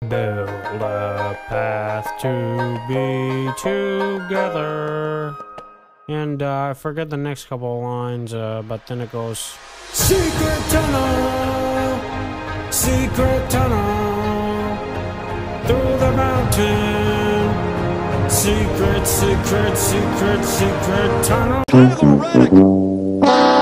Build a path to be together. And I forget the next couple of lines, but then it goes, secret tunnel, through the mountain, secret tunnel.